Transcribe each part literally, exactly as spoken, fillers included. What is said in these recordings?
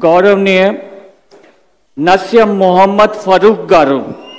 గౌరవనీయ నస్యం మొహమ్మద్ ఫరూక్ గారు.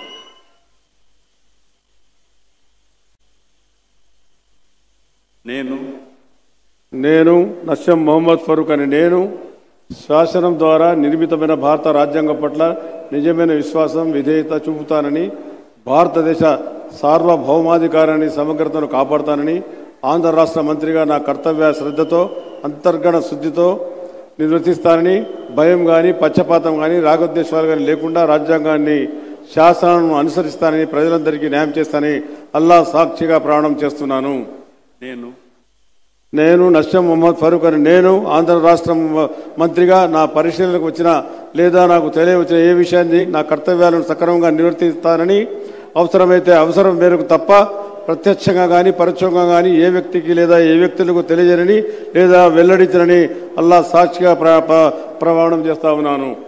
నేను నేను నస్యం మొహమ్మద్ ఫరూక్ అని నేను శాసనం ద్వారా నిర్మితమైన భారత రాజ్యాంగం పట్ల నిజమైన విశ్వాసం విధేయత చూపుతానని, భారతదేశ సార్వభౌమాధికారాన్ని సమగ్రతను కాపాడుతానని, ఆంధ్ర రాష్ట్ర మంత్రిగా నా కర్తవ్య శ్రద్ధతో అంతర్గత శుద్ధితో నిర్వర్తిస్తానని, భయం కానీ పక్షపాతం కానీ రాగద్వేషాలు కానీ లేకుండా రాజ్యాంగాన్ని శాసనాలను అనుసరిస్తానని, ప్రజలందరికీ న్యాయం చేస్తానని అల్లా సాక్షిగా ప్రమాణం చేస్తున్నాను. నేను నేను నస్యం మొహమ్మద్ ఫరూక్ అని నేను ఆంధ్ర రాష్ట్ర మంత్రిగా నా పరిశీలనకు వచ్చిన లేదా నాకు తెలియవచ్చిన ఏ విషయాన్ని నా కర్తవ్యాలను సక్రమంగా నిర్వర్తిస్తానని, అవసరమైతే అవసరం మేరకు తప్ప ప్రత్యక్షంగా కానీ పరోక్షంగా కానీ ఏ వ్యక్తికి లేదా ఏ వ్యక్తులకు తెలియజేయని లేదా వెల్లడించనని అల్లా సాక్షిగా ప్ర ప్రమాణం చేస్తా ఉన్నాను.